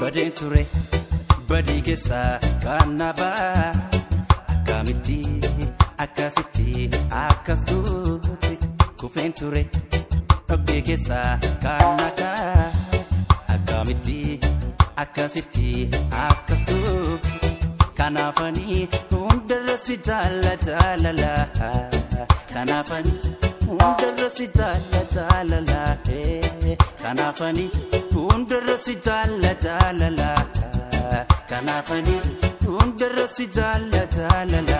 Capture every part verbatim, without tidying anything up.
badeen ture badii keessa kanaba akkamiti akkasitti akkas goote kufeen ture dhoggee keessa kanaka akkamiti akkasitti akkas goote kanaafanii hundarra si jaallata lala kanaafanii hundarra si jaallata lala kanaafanii hundarra si jaallata lala kanaafanii hundarra si jaallata lala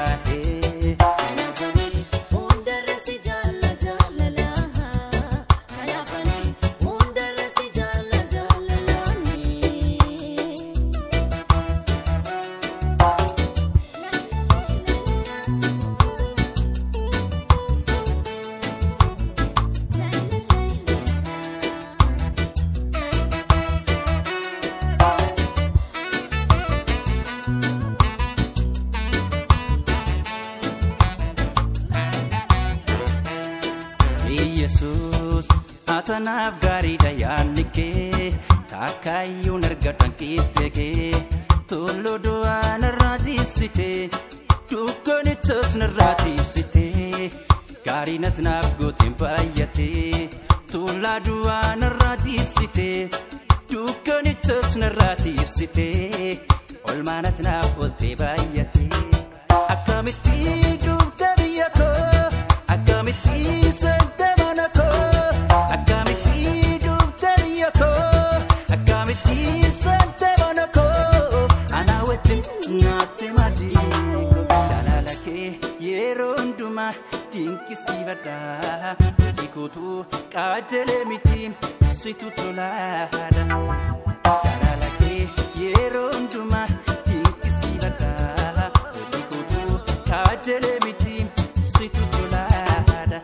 Jesus atanaf gari dayanike takayun ergatan kiteke tolo doan radisite tukonitos narratisite gari natnaf gotin bayate tola doan radisite tukonitos narratisite olmanatnaf gote bayate akamiti dubta biyako akamiti sente manako akamiti dubta biyako akamiti sente manako anawetin nate madiko dalalake yeronduma tinkisivada jikotu kajele mitim situtolada dalalake yeronduma tinkisivada jikotu kajele mitim situtolada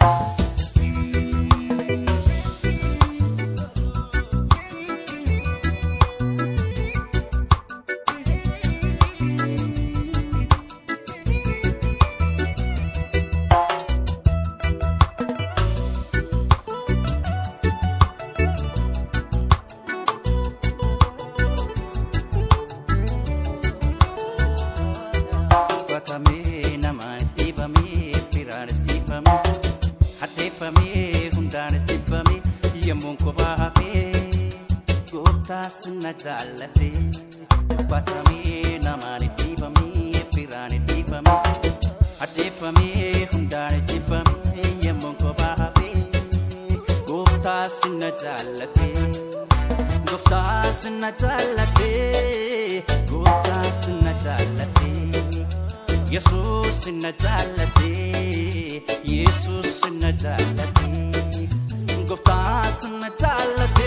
Najallate batami namani dipami pirani dipami adepami hundane dipami yemonko bahabe gofta sinajallate gofta sinajallate gofta sinajallate Jesus sinajallate Jesus sinajallate gofta sinajallate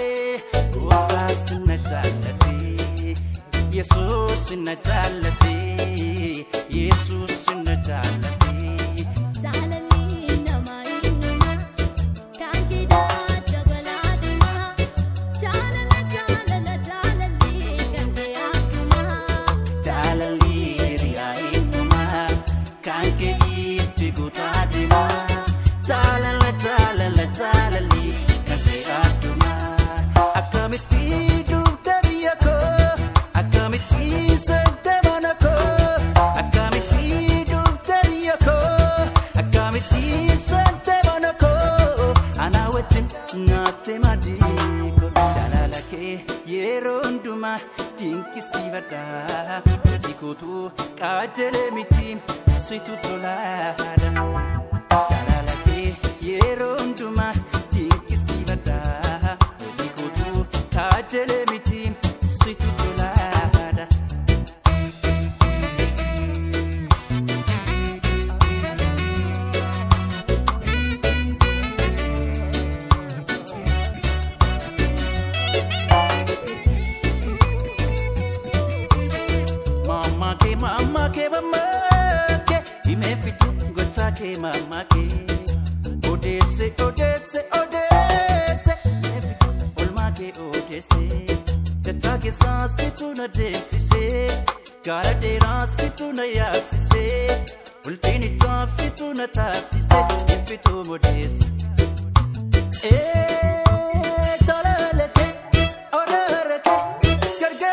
Jesus najallate Jesus najallate Jalalina mainuma kankida jabaladuma jalala jalala jalali kankiyatuma jalali riyainuma kankidi tigutadima jalala jalala jalali kankiyatuma akamiti dubta biyako akamiti sente manako akamiti dubta biyako akamiti sente manako anawetin nate madiko jalalake yeronduma tinkisivada jikotu kajele mitim situtolada jalalake yeronduma tinkisivada jikotu kajele mitim situtolada mama ke mama ke mama ke imepitu gotsa ke mama ke odese odese odese imepitu olma ke odese tata ke saasi tu na depsise gara dera si tu na yapsise ulfini top si tu na tapsise imepitu modese eh talalake orarake garga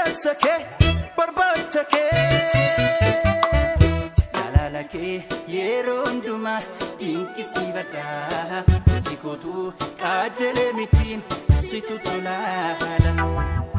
kee yeroo hundumaa dinqisiifadha hojii kootu qajeelee mitiin situ tolaadha.